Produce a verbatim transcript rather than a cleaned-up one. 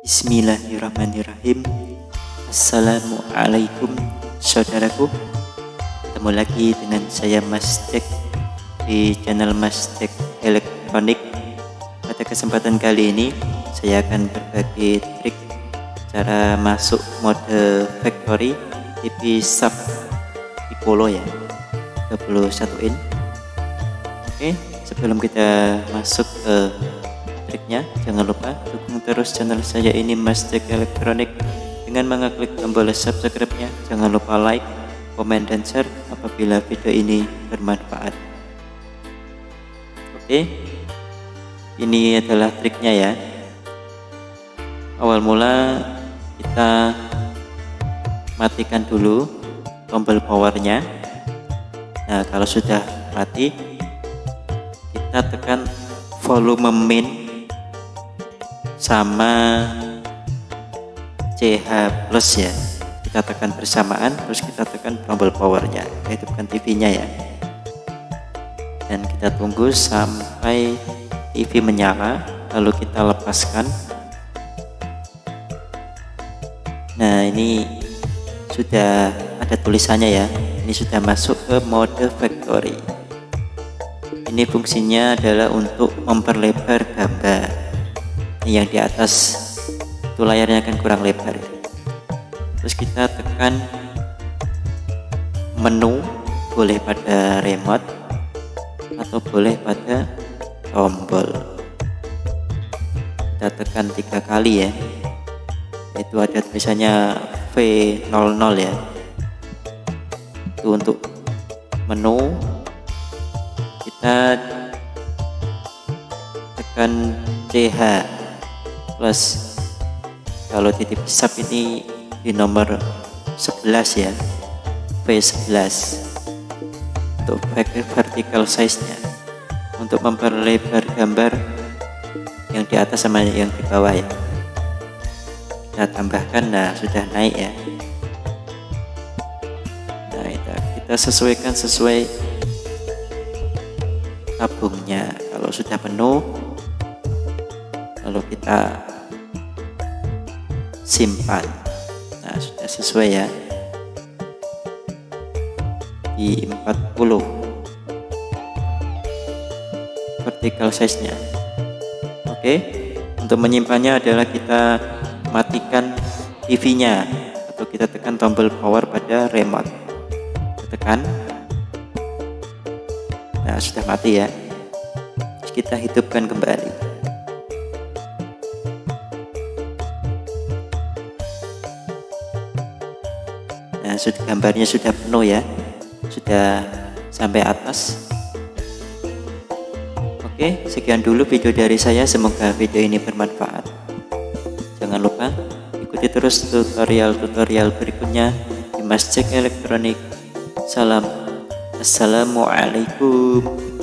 Bismillahirrahmanirrahim. Assalamualaikum saudaraku. Ketemu lagi dengan saya Mas Jack di channel Mas Jack Elektronik. Pada kesempatan kali ini saya akan berbagi trik cara masuk mode factory T V sub Piccolo ya, dua puluh satu in. Oke, sebelum kita masuk ke triknya, jangan lupa dukung terus channel saya ini Mas Jack Elektronik dengan mengeklik tombol subscribe-nya. Jangan lupa like, komen, dan share apabila video ini bermanfaat. Oke, ini adalah triknya ya. Awal mula kita matikan dulu tombol powernya. Nah, kalau sudah mati, kita tekan volume min sama C H plus ya, kita tekan bersamaan, terus kita tekan tombol powernya, itu bukan T V-nya ya, dan kita tunggu sampai T V menyala, lalu kita lepaskan. Nah, ini sudah ada tulisannya ya, ini sudah masuk ke mode factory. Ini fungsinya adalah untuk memperlebar gambar. Yang di atas itu layarnya kan kurang lebar, terus kita tekan menu, boleh pada remote atau boleh pada tombol. Kita tekan tiga kali ya, itu ada tulisannya V nol nol ya, itu untuk menu. Kita tekan C H plus, kalau di T V sub ini di nomor sebelas ya, V sebelas untuk vertical size nya, untuk memperlebar gambar yang di atas sama yang di bawah ya. Kita tambahkan, nah sudah naik ya. Nah, itu kita sesuaikan sesuai tabungnya. Kalau sudah penuh, lalu kita simpan. Nah, sudah sesuai ya, di empat puluh vertical size nya. Oke, untuk menyimpannya adalah kita matikan T V-nya atau kita tekan tombol power pada remote, kita tekan. Nah, sudah mati ya, terus kita hidupkan kembali. Nah, sudah, gambarnya sudah penuh ya, sudah sampai atas. Oke, sekian dulu video dari saya, semoga video ini bermanfaat. Jangan lupa ikuti terus tutorial-tutorial berikutnya di Mas Jack Elektronik. Salam, assalamualaikum.